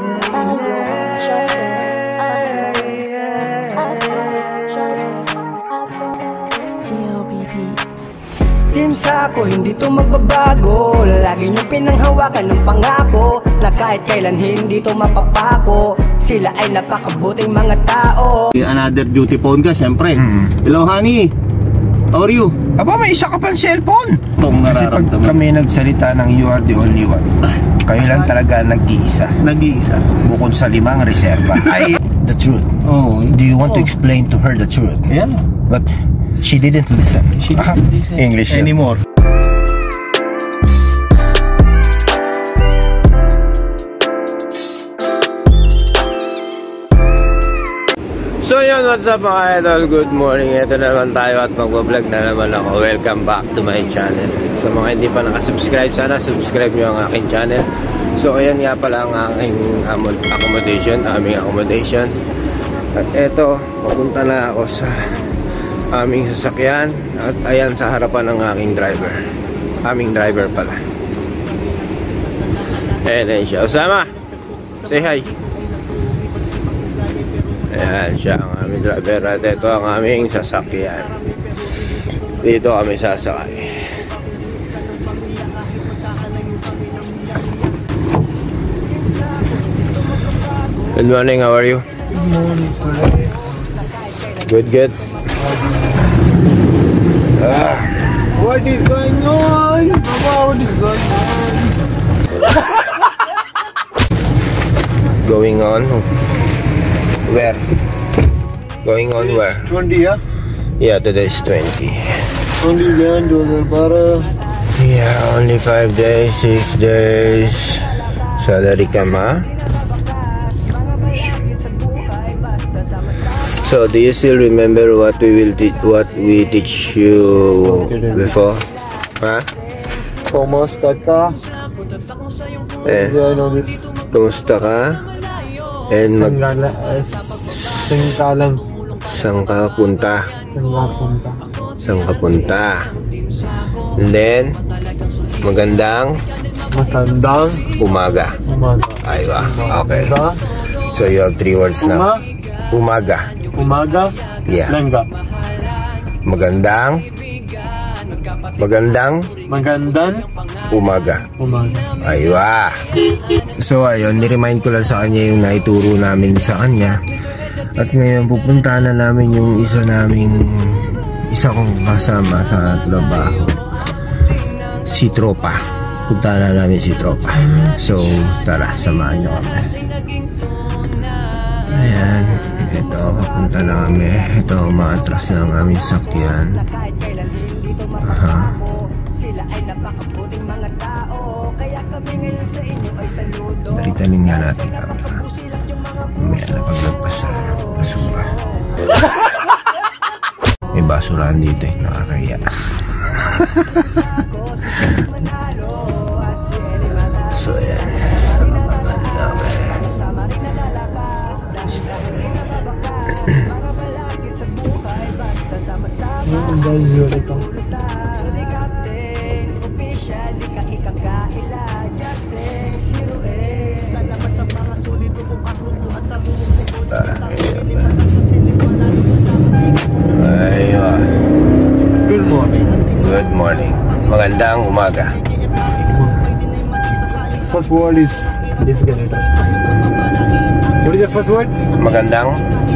Tinsa ko, hindi to magbabago. Lagi niyong pinanghawakan ng pangako na kahit kailan hindi to mapapako. Sila ay napakabuting mga tao. Another duty phone ka, syempre. Hello honey, how are you? Aba, may isa ka pang cellphone. Kasi pag Nararamdaman. kami nagsalita ng you are the only one, kayo lang talaga nag-iisa. Nag-iisa. Bukod sa 5 reserva. Ay, the truth. Oh, Do you want to explain to her the truth? yeah. But she didn't listen. She didn't listen English yun. anymore. So yun, what's up mga idol? Good morning. Ito na naman tayo at magbablog na naman ako. Welcome back to my channel. Sa mga hindi pa nakasubscribe, sana subscribe nyo ang aking channel. So ayan nga pala ang aking aming accommodation. At eto, papunta na ako sa aming sasakyan. At ayan sa harapan ng aking driver. Aming driver pala. Ayan siya. Osama, say hi. Ayan siya ang aming driver at ito ang aming sasakyan. Dito kami sasakay. Good morning, how are you? Good morning, Good, good. What is going on? Mama, what is going on? Going on? Where? Going on where? 20, yeah? Yeah, today is 20. 20 Jan 2012. Yeah, only 5 days, 6 days. Salary ka ma? So, do you still remember what we teach you before? Huh? Kumusta ka? Eh, Do I know this? kumusta ka? And Singkalang. saan ka punta? Singkapunta. Saan ka punta? And then, magandang Matandang umaga. umaga. Aywa, okay. Umaga. So you have 3 words now. Umaga. Umaga. Yeah. Langga. Magandang Magandang umaga. umaga. Aywa. So ayun, ni-remind ko lang sa kanya yung naituro namin sa kanya. At ngayon pupunta na namin yung isa kong kasama sa trabaho. Si Tropa. Punta na namin si Tropa. So tara, samahan nyo kami. Ayan. Ito, papunta na kami. Ito, maatras na ang aming sakyan. Aha. Dalitanin nga natin kami. May napaglagpas sa basura. May basurahan dito eh, nakakaya. So yan, Good morning. good morning. Magandang umaga. First word is escalator. What is the first word? Magandang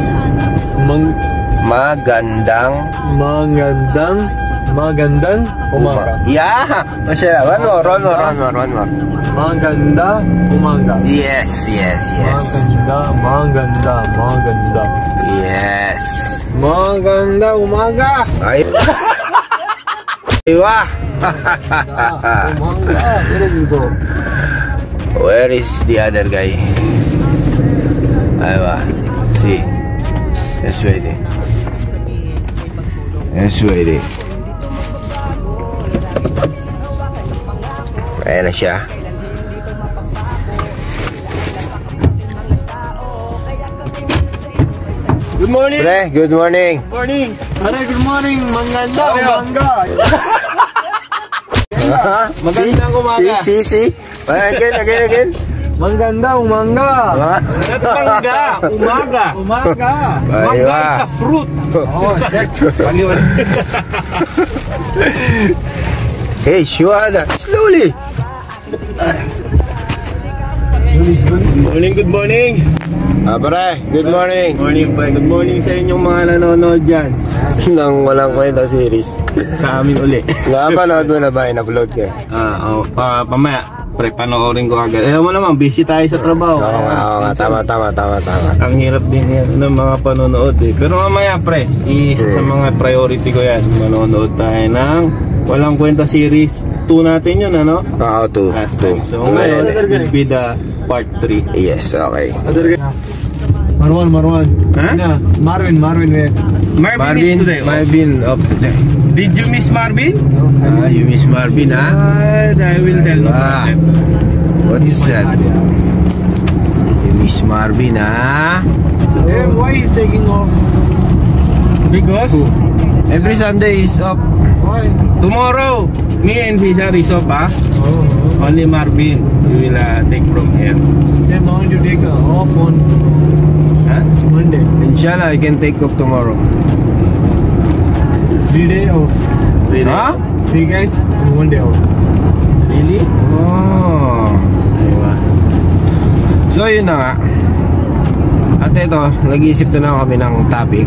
Magandang umaga. Yeah! Masaya. One more. Maganda umaga. Yes. Maganda. Yes. Maganda umaga. Ay. Iwa. Umaga. Where does it go? Where is the other guy? Aywa. See. It's waiting. Ayan na siya. Good morning. Pre, good morning. Morning. Pare, good morning. Maganda umaga. Magandang umaga. See. Again. Mangganda, umangga. Not mangga, umaga. Umaga. Mangga is a fruit. Oh, Hey, Shuada, slowly. Good morning. Pare, good morning. Good morning sa inyong mga nanonood dyan. Nang walang kwenta series. Sa amin uli. Napanood mo na ba? In-upload ka? Pamaya, panoorin ko agad. Alam mo naman, busy tayo sa trabaho. Oo nga, tama. Ang hirap din yan ng mga panonood eh. Pero mamaya pre, isa sa mga priority ko yan. Manonood tayo ng Walang Kwenta series 2 natin yun, ano? Oo, 2. Last time. So ngayon, will be the part 3. Yes, okay. Marwan. Ha? Marvin. Marvin is today. Marvin of today. Did you miss Marvin? You miss Marvin, ha? I will tell you. What is that? You miss Marvin, ha? Hey, why he's taking off? Because Every Sunday is off. Why? tomorrow, me and Fisher is off, ha? Oh. Only Marvin we will take from here. Then I want to take off on Monday. Inshallah, I can take off tomorrow. 3 day off. Ha? 3 guys, 1 day off. Really? Oh. Aywa. So, yun na nga. At ito, nag-iisip na kami ng topic.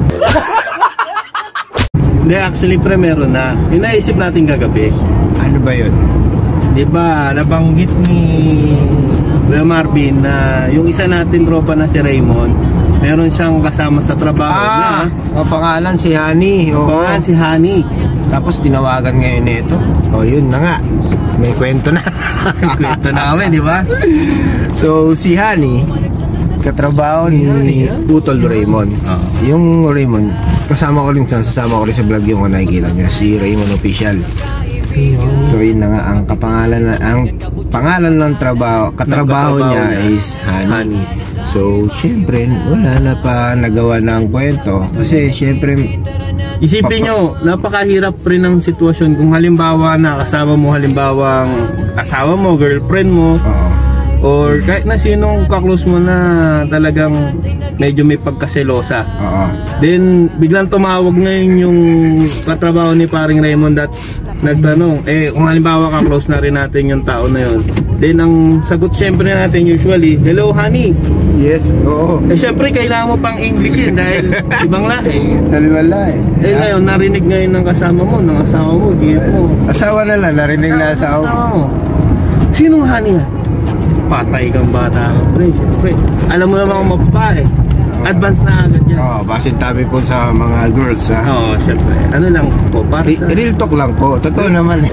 Hindi, actually pre, meron na. Yung naisip natin kagabi. Ano ba yun? Diba, nabanggit ni Marvin na yung isa natin tropa na si Raymond, meron siyang kasama sa trabaho na. Pangalan si Hani. Pangalan si Hani. Tapos tinawagan ngayon nito. Yun na nga. May kwento na. Kwento namin, di ba? So, si Hani, katrabaho ni Putol Raymond. Yung Raymond, sasama ko rin sa vlog yung nakikita niya, si Raymond Official. So yun na nga, ang pangalan ng katrabaho niya is Hani. So syempre wala na pa nagawa ng kwento kasi syempre isipin nyo, napakahirap rin ng sitwasyon kung halimbawa na kasama mo halimbawang asawa mo, girlfriend mo, or kahit na sinong kaklose mo na talagang medyo may pagkaselosa. Then biglang tumawag ngayon yung katrabaho ni paring Raymond at nagtanong, kung halimbawa ka-close na rin natin yung tao na yun. Then ang sagot syempre natin usually, hello honey. Yes, oo. Syempre kailangan mo pang Englishin dahil ibang lahi. Wala Ngayon, narinig ngayon ng kasama mo, ng asawa mo, mo. Asawa na lang, narinig na asawa mo. Sinong honey yan? Patay kang bata ka, pre. Syempre, alam mo naman kung mababae. Advance na agad yan. Basin tabi po sa mga girls, ha? Syempre. Ano lang po, para sa... Real talk lang po. Totoo naman.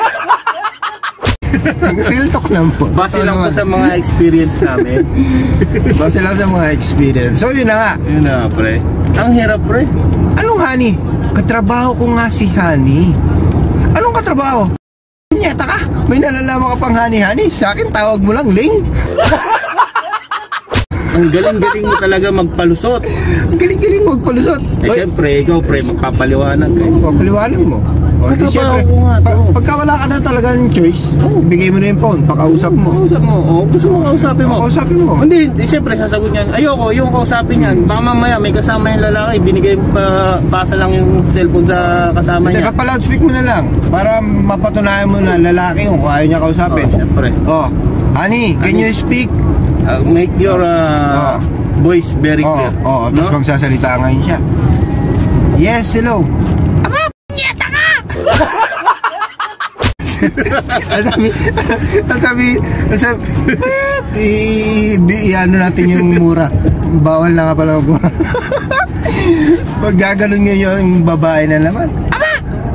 Real talk lang po. Base lang po sa mga experience namin. Base lang sa mga experience. So yun na nga. Yun na, pre. Ang hirap, pre. Anong Hani? Katrabaho ko nga si Hani. Anong katrabaho? Nyeta ka? May nalalaman ka pang Hani-Hani? Sa akin tawag mo lang Ling. Ang galing-galing mo talaga magpalusot. Ang galing-galing mo magpalusot. Siyempre, ikaw pre, magpapaliwanag ka. Papaliwanag mo. Katrabaho ko nga to. Pagka wala ka na talaga ng choice, bigay mo na yung phone, pakausap mo. Kausap mo. Gusto mo kausapin mo. Kausapin mo. Hindi, siyempre sasagot niyan. Ayoko, yung kausapin niyan. Baka mamaya may kasama yung lalaki, binigay mo pasa lang yung cellphone sa kasama niya. Papaloudspeak mo na lang para mapatunayan mo na lalaki kung ayaw niya kausapin. Siyempre. Honey, can you speak? Make your voice very clear. Tapos magsasalita ngayon siya. Yes, hello. Ama, nyeta ka! Ano natin yung mura. Bawal na nga pala mura. Pag gaganon nyo yung babae na naman. Ama!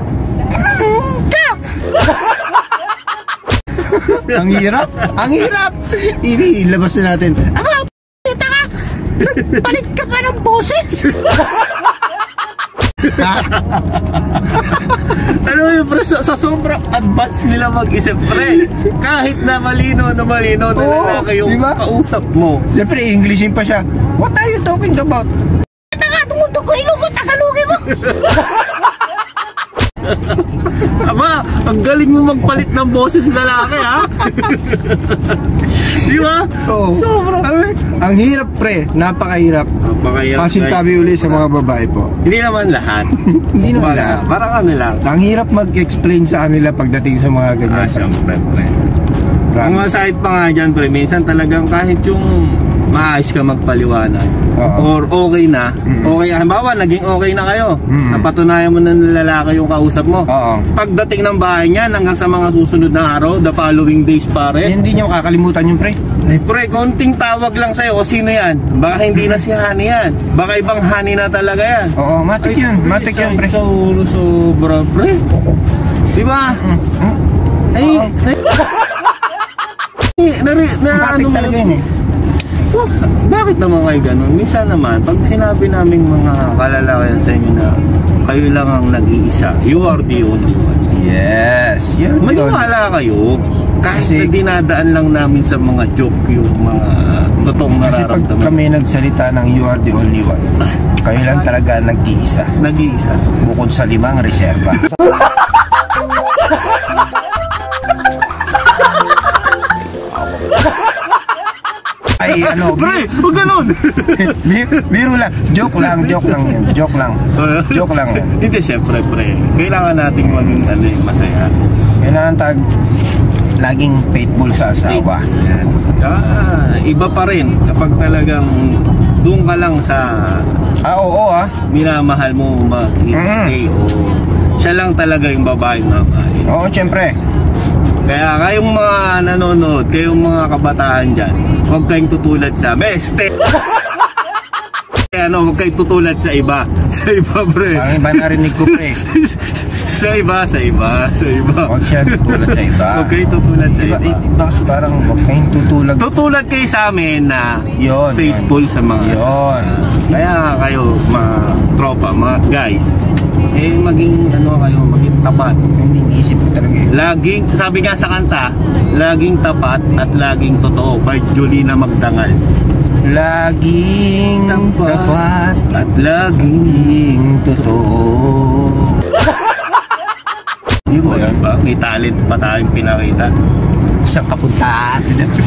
Ang hirap! Ang hirap! Ilabas na natin. Ama! Nyeta ka! Palit ka pa ng boses! Ano yung pre, sa sobrang advance nila mag-isip pre, kahit na malino na lalaki yung kausap mo. Siyempre, Englishin pa siya. What are you talking about? Taka, tumutok ko ilungot, tagalogin mo. Aba, ang galing mo magpalit ng boses lalaki, ha? Di ba? Oo. Sobra. Ang hirap pre, napakahirap. Napakahirap. Pasintabi uli sa mga babae po. Hindi naman lahat. Hindi naman lahat. Parang ano lang. Ang hirap mag-explain sa kanila pagdating sa mga ganyan. Siyempre, pre. Ang masakit pa nga dyan, pre, minsan talagang kahit yung maayos ka magpaliwanag or okay na, okay, halimbawa naging okay na kayo, napatunayan mo na lalaki yung kausap mo, pagdating ng bahay niyan hanggang sa mga susunod na araw, the following days pare, hindi niyo kakalimutan yung pre. Pre, konting tawag lang sa'yo, o sino yan? Baka hindi na si Honey yan, baka ibang Honey na talaga yan. Oo, matik yan, matik yan pre. Sobra pre, diba? Matik talaga yun eh. Oh, bakit naman kayo ganun? Minsan naman, pag sinabi naming mga kalalakayan sa inyo na kayo lang ang nag-iisa, you are the only one. Yes. Maniwala kayo. Kahit na dinadaan lang namin sa mga joke yung mga totoong nararamdaman. Kasi pag kami nagsalita ng you are the only one, kayo lang talaga nag-iisa. Nag-iisa. Bukod sa 5 reserva. Ay, ano, pre, huwag ganun. Biro lang, joke lang yun, joke lang yan. Hindi, syempre, pre, kailangan nating maging masaya. Kailangan laging faithful sa asawa. Tsaka, iba pa rin kapag talagang doon ka lang sa minamahal mo mag-stay o siya lang talaga yung babaeng mamahalin. Oo, syempre. Kaya kayong mga nanonood, kayong mga kabataan dyan, huwag kayong tutulad sa beste. Huwag kayong tutulad sa iba. Sa iba, pre. Parang iba narinig ko, pre. Sa iba. Huwag siya tutulad sa iba. Huwag kayong tutulad sa iba. Parang huwag kayong tutulad. Tutulad kayo sa amin na faithful sa mga. Yun. Kaya kayo, mga tropa, mga guys, maging maging tapat. Hindi isip ko talaga yun. Laging, sabi nga sa kanta, laging tapat at laging totoo by Jolina Magdangal. Laging tapat at laging totoo. Di ba yan? May talent pa tayong pinakita. Sa kapuntaan.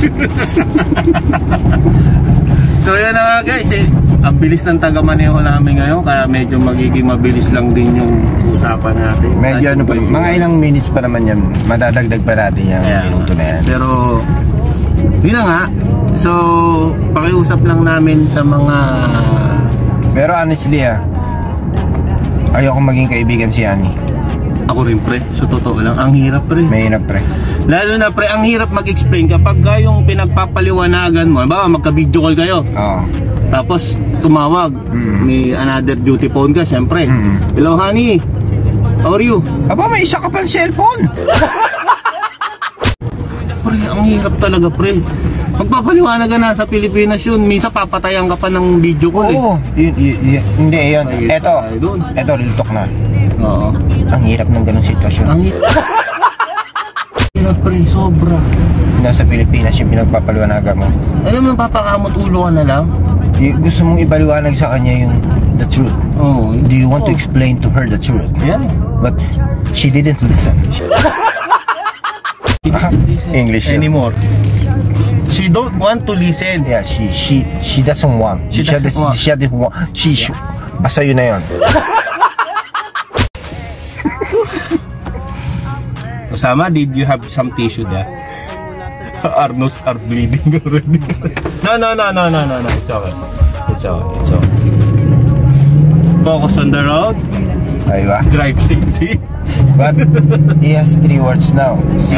So yun na nga guys, ang bilis ng tagamaneho namin ngayon, kaya medyo magiging mabilis lang din yung usapan natin. Medyo mga ilang minutes pa naman yan, madadagdag pa natin yung minuto na yan. Pero yun na nga, so pakiusap lang namin sa mga. Pero honestly ayoko maging kaibigan si Honey. Ako rin pre, so totoo lang, ang hirap pre. Mahirap pre. Lalo na pre, ang hirap mag-explain kapag yung pinagpapaliwanagan mo, ba magka-video call kayo. Tapos tumawag, may another duty phone ka, syempre. Hello Honey, how are you? Aba, may isa ka pang cellphone. Pre, ang hirap talaga pre. Magpapaliwanag ka na sa Pilipinas yun, minsan papatayan ka pa ng video call. Oo, hindi yun. Eto, real talk na. Oo. Ang hirap ng ganung sitwasyon. Ang hirap pre, sobra. Nasa Pilipinas yung pinagpapaliwanagan mo. Alam mo, papakamot ulo ka na lang. Gusto mong ibaliwanag sa kanya yung the truth. Do you want to explain to her the truth? Yeah. But she didn't listen. English anymore. She don't want to listen. Yeah, she doesn't want. She doesn't want. Basta yun na yun. Osama, did you have some tissue there? Our nose are bleeding already. No. It's okay. It's okay. Focus on the road. Aywa. Drive safety. But he has 3 words now. See?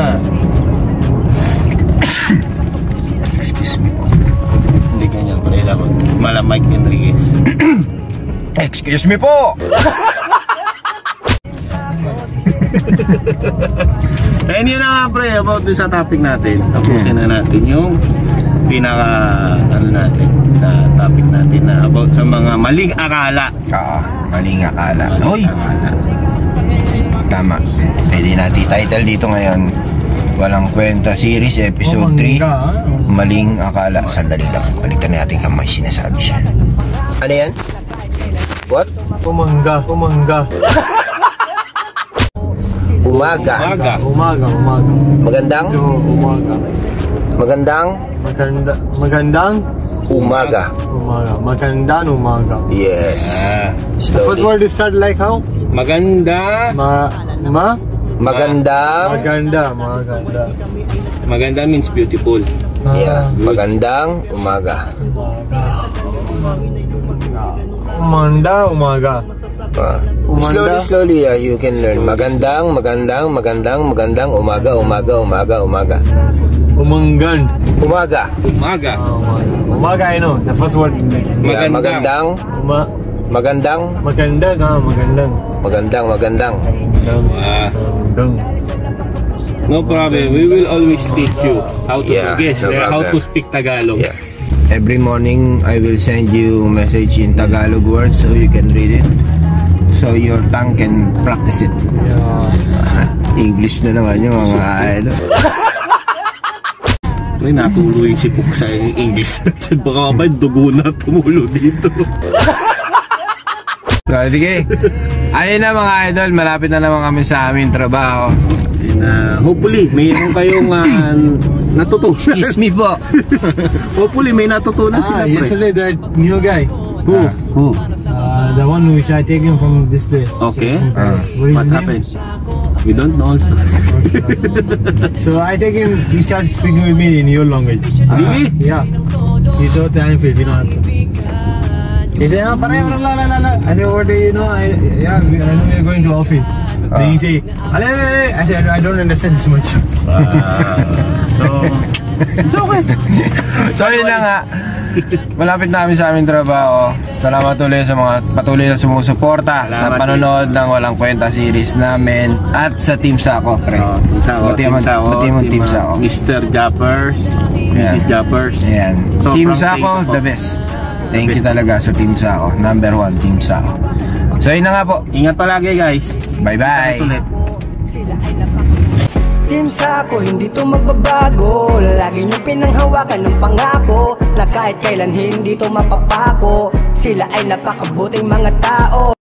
Excuse me po. Hindi ganyan pa rin ako. Mike Enriquez. Excuse me po. And yun na nga pre, about this sa topic natin. Tapusin na natin yung pinaka natin sa topic natin na about sa mga maling akala. Maling akala. Hoy! Tama. Pwede natin title dito ngayon. Walang Kwenta Series Episode 3. Maling akala. Sandali lang. Balikan natin kung may sinasabi siya. Ano yan? What? Umangga. Umaga. Umaga. Magandang? Umaga. Magandang Magandang umaga. Magandang umaga. Yes. The first word is start like how? Maganda. Magandang. Maganda means beautiful. Yeah. Magandang umaga. Umaga. Slowly, you can learn. Magandang umaga. Umanggan. Umaga. Umaga, I know. The first word. Yeah, magandang. Magandang. No problem. We will always teach you how to how to speak Tagalog. Yeah. Every morning, I will send you a message in Tagalog words so you can read it. So your tongue can practice it. English na naman yung mga idol. May natulo yung sipok sa English. Baka ba dugo na tumulo dito. Sige. Ayun na mga idol, malapit na naman kami sa aming trabaho. Hopefully, mayroon kayong natutunan. Excuse me po. Hopefully, may natutunan sila. Yesterday, that new guy. Who? The one which I taken from this place. Okay. What happened? We don't know also. So I take him, he started speaking with me in your language. Really? Yeah. He thought I'm Filipino also. He said, oh, I said, what do you know? I know you're going to office. Then he say, I said, I don't understand this much. So, it's okay. So yun na nga. Malapit na kami sa aming trabaho. Salamat ulit sa mga patuloy na sumusuporta sa panonood ng Walang Kwenta series namin at sa Team Sako, pre. Team Sako. Mr. Jappers, Mrs. Jappers. Ayan. So, Team Sako, the best. Thank you talaga sa Team Sako. Number 1, Team Sako. So yun na nga po. Ingat palagi guys. Bye-bye. Team Sako, hindi to magbabago. Lagi niyong pinanghawakan ng pangako na kahit kailan hindi to mapapako. Sila ay napakabuting mga tao.